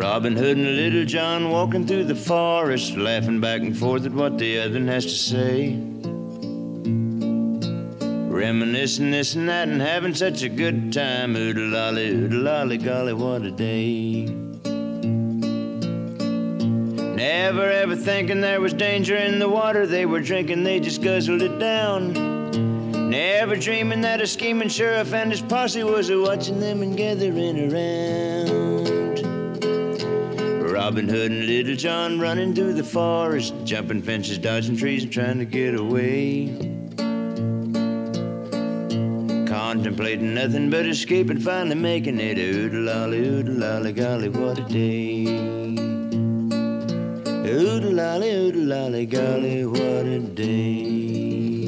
Robin Hood and Little John walking through the forest, laughing back and forth at what the other one has to say. Reminiscing this and that and having such a good time. Oodle-lolly, golly, what a day. Never ever thinking there was danger in the water they were drinking, they just guzzled it down. Never dreaming that a scheming sheriff and his posse was a-watching them and gathering around. Robin Hood and Little John running through the forest, jumping fences, dodging trees and trying to get away. Contemplating nothing but escape and finally making it. Oodle-lolly, golly, what a day. Oodle-lolly, golly, what a day.